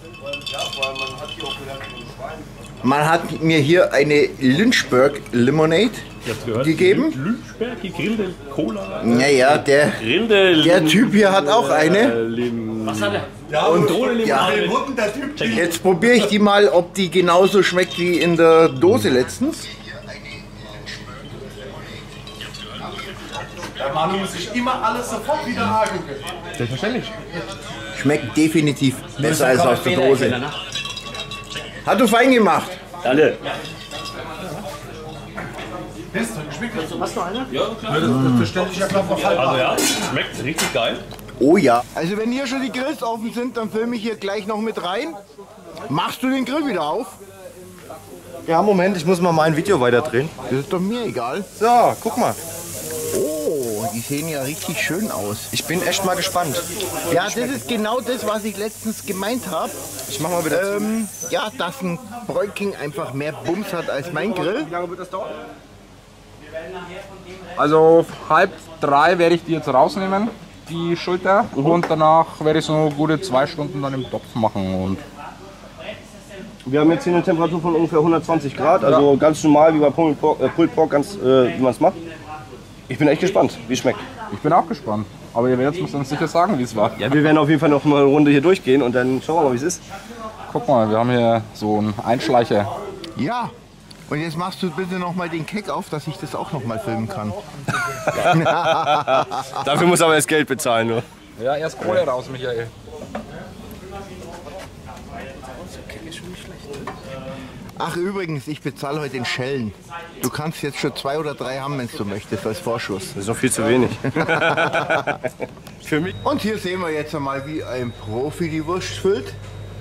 Man hat mir hier eine Lynchburg Lemonade gegeben. Lynchburg, gegrillte Cola. Naja, der Typ hier hat auch eine. Was hat er? Und ja, jetzt probiere ich die mal, ob die genauso schmeckt wie in der Dose letztens. Der Mann muss sich immer alles sofort wieder angucken. Selbstverständlich. Schmeckt definitiv besser als aus der Dose. Hat du fein gemacht. Alle. Hast du eine? Ja, klar. Das stelle ich ja klar auf halb. Also ja, schmeckt richtig geil. Oh ja. Also wenn hier schon die Grills offen sind, dann filme ich hier gleich noch mit rein. Machst du den Grill wieder auf? Ja, Moment, ich muss mal mein Video weiterdrehen. Das ist doch mir egal. So, guck mal. Oh, die sehen ja richtig schön aus. Ich bin echt mal gespannt. Ja, das ist genau das, was ich letztens gemeint habe. Ich mach mal wieder zu. Ja, dass ein Bräuking einfach mehr Bums hat als mein Grill. Wie lange wird das dauern? Also 2:30 werde ich die jetzt rausnehmen, die Schulter. Und danach werde ich so gute 2 Stunden dann im Topf machen. Und Wir haben jetzt hier eine Temperatur von ungefähr 120 Grad, also ganz normal wie bei Pulled Pork, ganz wie man es macht. Ich bin echt gespannt, wie es schmeckt. ich bin auch gespannt. Aber ihr werdet uns dann sicher sagen, wie es war. Ja, wir werden auf jeden Fall noch mal eine Runde hier durchgehen und dann schauen wir mal, wie es ist. Guck mal, wir haben hier so einen Einschleicher. Ja, Und jetzt machst du bitte noch mal den Keck auf, dass ich das auch noch mal filmen kann. Dafür muss aber das Geld bezahlen nur. Ja, erst Kohle raus, Michael. Ach übrigens, ich bezahle heute in Schellen. Du kannst jetzt schon 2 oder 3 haben, wenn du möchtest, als Vorschuss. Das ist noch viel zu wenig. Für mich. Und hier sehen wir jetzt einmal, wie ein Profi die Wurst füllt.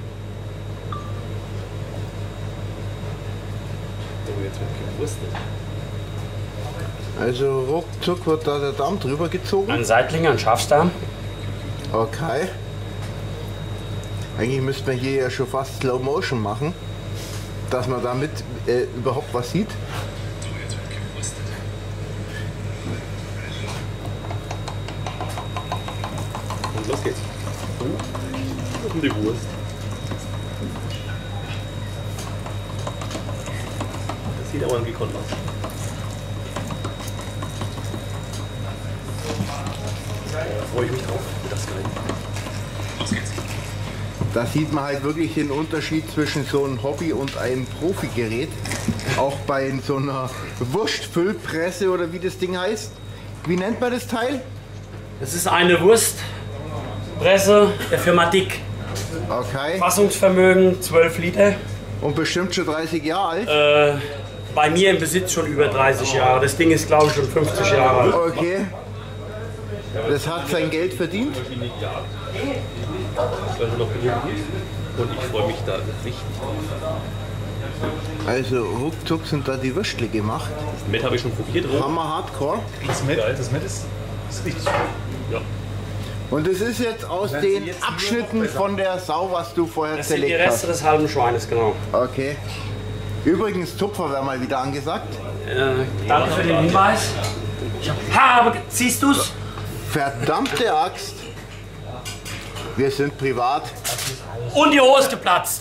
Also ruckzuck wird da der Darm drüber gezogen. Ein Seitling, ein Schafsdarm. Okay. Eigentlich müsste man hier ja schon fast Slow Motion machen, dass man damit überhaupt was sieht. Und los geht's. Und die Wurst. Das sieht aber irgendwie gekonnt aus. Da freue ich mich drauf. Das ist geil. Los geht's. Da sieht man halt wirklich den Unterschied zwischen so einem Hobby und einem Profigerät. Auch bei so einer Wurstfüllpresse oder wie das Ding heißt. Wie nennt man das Teil? Das ist eine Wurstpresse der Firma Dick. Okay. Fassungsvermögen 12 Liter. Und bestimmt schon 30 Jahre alt? Bei mir im Besitz schon über 30 Jahre. Das Ding ist, glaube ich, schon 50 Jahre alt. Okay. Das hat sein Geld verdient? Also noch genug und ich freue mich da richtig drauf. Also ruckzuck sind da die Würstle gemacht. Das Met habe ich schon probiert. Hammer Hardcore. Das Met ist richtig gut. Ja. Und es ist jetzt aus den Abschnitten von der Sau, was du vorher Das sind die zerlegt hast. Reste des halben Schweines, genau. Okay. Übrigens, Tupfer wäre mal wieder angesagt. Danke für den Hinweis. Siehst du's? Verdammte Axt. Wir sind privat. Und die Hose geplatzt.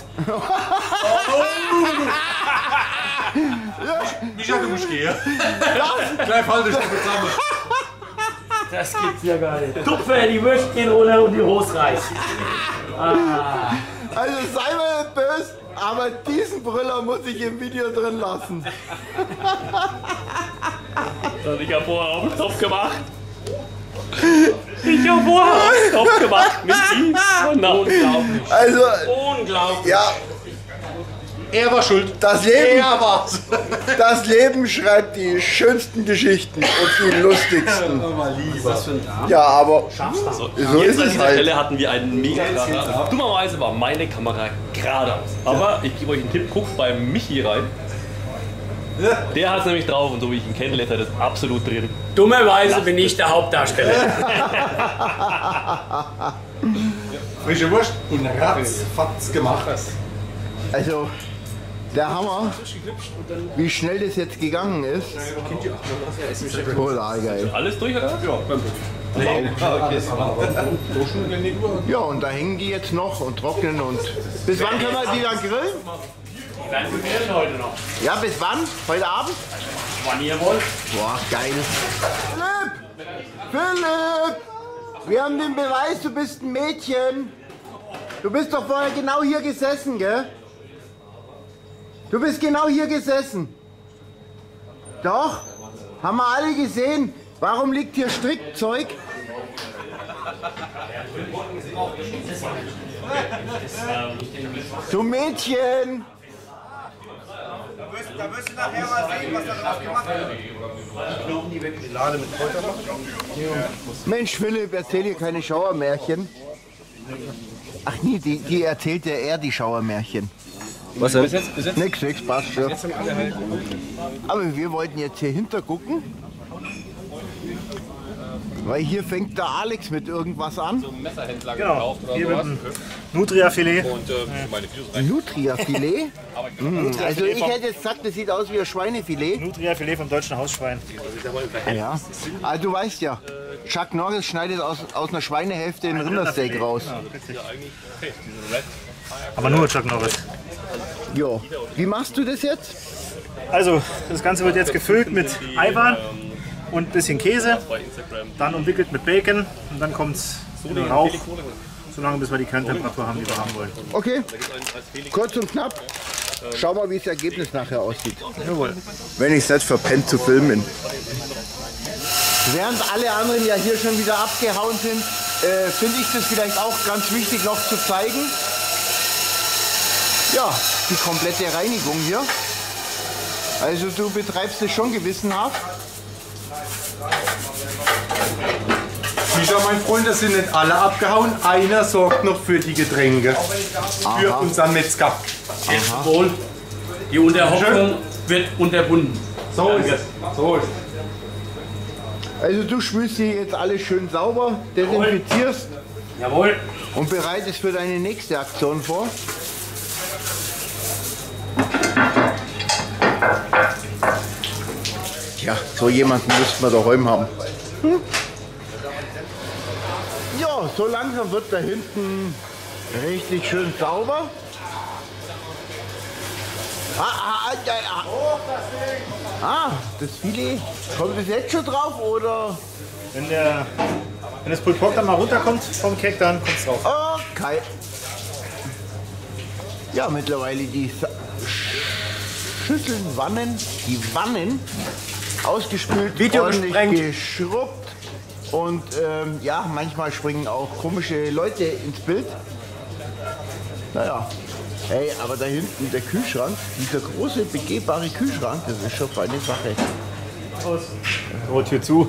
Micha, du musst gehen. Gleich halt dich zusammen. Das gibt's ja gar nicht. Tupfer, die Würste gehen runter und die Hose reißt. Ah. Also sei mal nicht böse, aber diesen Brüller muss ich im Video drin lassen. Ich habe vorher auf den Topf gemacht. Ich habe vorher auf den Topf gemacht. Mit ihm. Unglaublich. Also, unglaublich. Ja. Er war schuld. Das Leben, Er war's. Das Leben schreibt die schönsten Geschichten und die lustigsten. Ja, aber so Jetzt ist an es dieser halt. Stelle hatten wir einen mega Kracher. Dummerweise war meine Kamera geradeaus. Aber ich gebe euch einen Tipp, guckt bei Michi rein. Der hat es nämlich drauf und so wie ich ihn kenne, lässt er das absolut drin. Dummerweise bin ich der Hauptdarsteller. Frische Wurst in ratzfatz gemacht. Also, der Hammer, wie schnell das jetzt gegangen ist. Total geil. Alles durch, oder? Ja, und da hängen die jetzt noch und trocknen und. Bis wann können wir die dann grillen? Die werden gegrillt heute noch. Ja, bis wann? Heute Abend? Wann ihr wollt. Boah, geil. Philipp! Wir haben den Beweis, du bist ein Mädchen. Du bist doch vorher genau hier gesessen, gell? Du bist genau hier gesessen. Doch? Haben wir alle gesehen. Warum liegt hier Strickzeug? Du Mädchen! Da wirst du nachher mal sehen, was da drauf gemacht wird. Die Lade mit Kräutern machen? Mensch, Philipp, erzähl hier keine Schauermärchen. Ach nee, die erzählt ja er die Schauermärchen. Was denn? Nix, passt schon. Aber wir wollten jetzt hier hinter gucken. Weil hier fängt der Alex mit irgendwas an. Genau, hier mit dem Nutria-Filet. Nutria-Filet? Also ich hätte jetzt gesagt, das sieht aus wie ein Schweinefilet. Nutria-Filet vom deutschen Hausschwein. Ja. Also du weißt ja, Chuck Norris schneidet aus einer Schweinehälfte ein Rindersteak raus. Aber nur Chuck Norris. Jo. Wie machst du das jetzt? Also, das Ganze wird jetzt gefüllt mit Eiweiß und ein bisschen Käse, dann umwickelt mit Bacon und dann kommt es in den Rauch, solange bis wir die Kerntemperatur haben, die wir haben wollen. Okay, kurz und knapp. schau mal, wie das Ergebnis nachher aussieht. Jawohl. Wenn ich es nicht verpennt zu filmen. Während alle anderen ja hier schon wieder abgehauen sind, finde ich das vielleicht auch ganz wichtig noch zu zeigen. Ja, die komplette Reinigung hier. Also du betreibst es schon gewissenhaft. Micha, mein Freund, das sind nicht alle abgehauen. Einer sorgt noch für die Getränke. Für unseren Metzger. Jawohl. Die Unterhoffnung wird unterbunden. So ist es. So ist es. Also du spülst hier jetzt alles schön sauber, desinfizierst. Jawohl. Und bereitest für deine nächste Aktion vor. Ja, so jemanden müssten wir daheim haben. Ja, so langsam wird da hinten richtig schön sauber. Das Filet. Kommt das jetzt schon drauf oder? Wenn das Pulled Pork dann mal runterkommt vom Keck, dann kommt es drauf. Okay. Ja, mittlerweile die Schüsseln, die Wannen ausgespült, ordentlich geschrubbt. Und ja, manchmal springen auch komische Leute ins Bild. Naja, hey, aber da hinten der Kühlschrank, dieser große begehbare Kühlschrank, das ist schon eine Sache. Oh, Tür zu.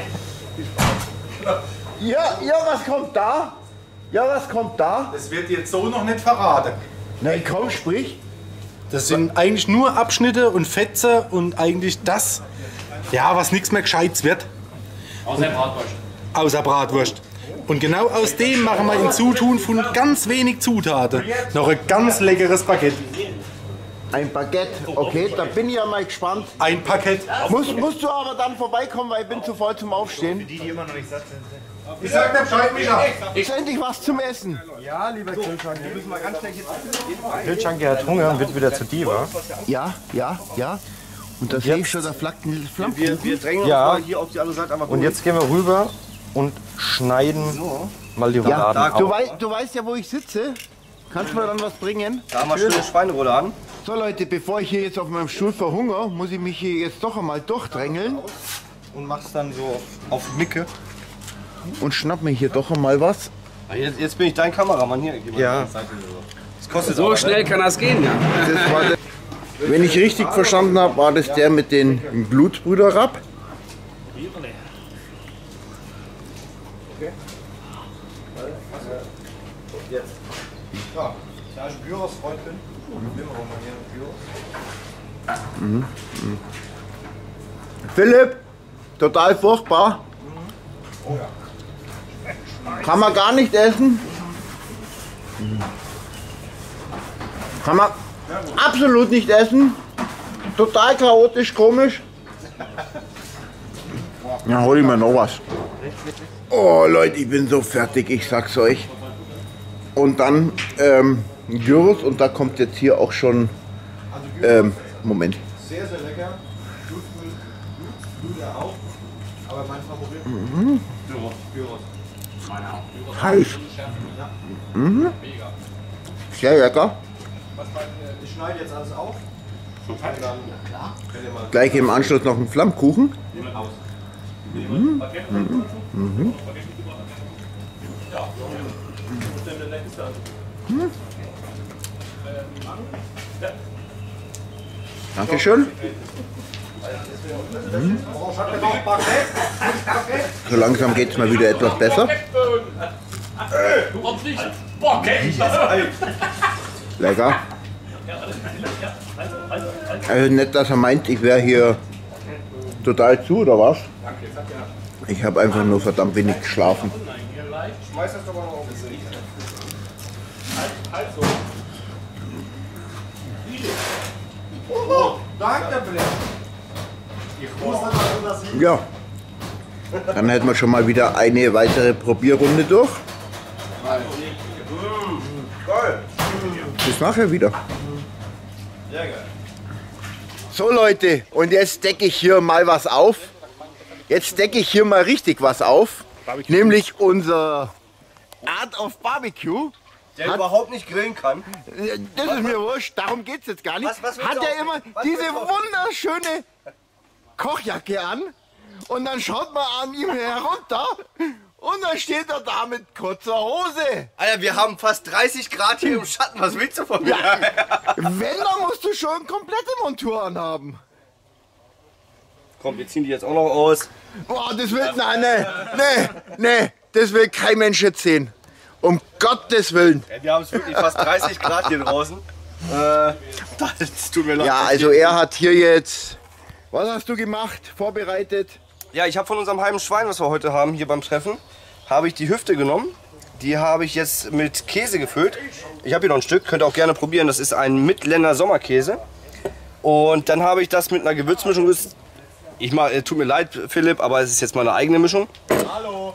Ja, was kommt da? Ja, was kommt da? Das wird jetzt so noch nicht verraten. Nein, komm, sprich. Das sind eigentlich nur Abschnitte und Fetze und eigentlich das, ja, was nichts mehr Gescheites wird. Außer Bratwurst. Außer Bratwurst. Und genau aus dem machen wir in Zutun von ganz wenig Zutaten noch ein ganz leckeres Baguette. Ein Baguette, okay, da bin ich ja mal gespannt. Ein Paket. Musst du aber dann vorbeikommen, weil ich bin zu voll zum Aufstehen. Die immer noch nicht satt sind. Ich sag dir Bescheid, Micha. Ist endlich was zum Essen. Ja, lieber Kühlschrank, wir müssen mal ganz schnell jetzt. Kühlschrank, der hat Hunger und wird wieder zu dir, wa? Ja. Und da sehe ich schon, da flackt ein Flammkuchen. Wir drängen uns mal hier auf die andere Seite einmal. Und jetzt gehen wir rüber und schneiden mal die Rouladen Ja, auf. du weißt ja, wo ich sitze. Kannst du mir dann was bringen? Da haben wir schöne Schweinerouladen. So Leute, bevor ich hier jetzt auf meinem Stuhl verhungere, muss ich mich hier jetzt doch einmal durchdrängeln. Und machst dann so auf Micke. Und schnapp mir hier doch einmal was. Jetzt bin ich dein Kameramann hier. Ja. Das kostet So schnell kann das gehen, ja. Das war wenn ich richtig verstanden habe, war das der mit den Blutbrüder-Rapp. Ja, da ich ein Gyros-Freund bin, nehmen wir auch mal hier einen Gyros. Philipp, total furchtbar. Kann man gar nicht essen. Kann man absolut nicht essen. Total chaotisch, komisch. Ja, hol ich mir noch was. Oh Leute, ich bin so fertig, ich sag's euch. Und dann Gyros und da kommt jetzt hier auch schon, Moment. Sehr, sehr lecker. Blut ja auch. Aber mein Favorit. Gyros. Heiß. Sehr lecker. Ich schneide jetzt alles auf. Und dann könnt ihr mal Gleich im Anschluss noch einen Flammkuchen. Dankeschön. So langsam geht es mal wieder etwas besser. Du kommst nicht. Boah, Lecker. Also nicht, dass er meint, ich wäre hier total zu oder was? Ich habe einfach nur verdammt wenig geschlafen. schmeiß das doch mal auf. Oh, danke, Blech. Ja, dann hätten wir schon mal wieder eine weitere Probierrunde durch. Bis nachher wieder. Sehr geil. So Leute, und jetzt decke ich hier mal was auf. Jetzt decke ich hier mal richtig was auf. Nämlich unser Art of Barbecue. Der überhaupt nicht grillen kann. Das ist mir wurscht, darum geht's jetzt gar nicht. Was Hat er immer diese willst du? wunderschöne Kochjacke an und dann schaut man an ihm herunter und dann steht er da mit kurzer Hose. Alter, wir haben fast 30 Grad hier im Schatten. Was willst du von mir? Ja, wenn, dann musst du schon komplette Montur anhaben. Komm, wir ziehen die jetzt auch noch aus. Boah, das will, nee, das will kein Mensch jetzt sehen. Um Gottes Willen. Ja, wir haben es wirklich fast 30 Grad hier draußen. Das tut mir leid. Ja, also er hat hier jetzt, was hast du gemacht, vorbereitet? Ja, ich habe von unserem halben Schwein, was wir heute haben, hier beim Treffen, habe ich die Hüfte genommen. Die habe ich jetzt mit Käse gefüllt. Ich habe hier noch ein Stück, könnt ihr auch gerne probieren. Das ist ein Mittelländer Sommerkäse. Und dann habe ich das mit einer Gewürzmischung. Tut mir leid, Philipp, aber es ist jetzt meine eigene Mischung. Hallo.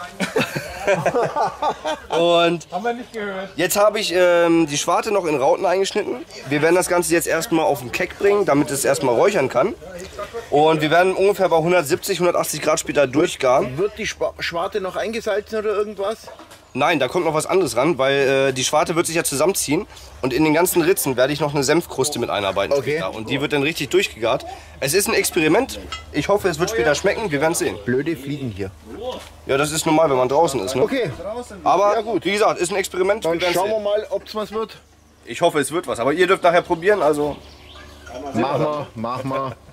Und Haben wir nicht gehört. jetzt habe ich die Schwarte noch in Rauten eingeschnitten. Wir werden das Ganze jetzt erstmal auf den Keck bringen, damit es erstmal räuchern kann. Und wir werden ungefähr bei 170, 180 Grad später durchgaren. Wird die Schwarte noch eingesalzen oder irgendwas? Nein, da kommt noch was anderes ran, weil die Schwarte wird sich ja zusammenziehen und in den ganzen Ritzen werde ich noch eine Senfkruste mit einarbeiten später. Und die wird dann richtig durchgegart. Es ist ein Experiment. Ich hoffe, es wird später schmecken. Wir werden es sehen. Blöde Fliegen hier. Ja, das ist normal, wenn man draußen ist. Ne? Okay, Aber wie gesagt, ist ein Experiment. dann Wir werden's schauen wir sehen. mal, ob es was wird. Ich hoffe, es wird was. Aber ihr dürft nachher probieren. Also Mach mal.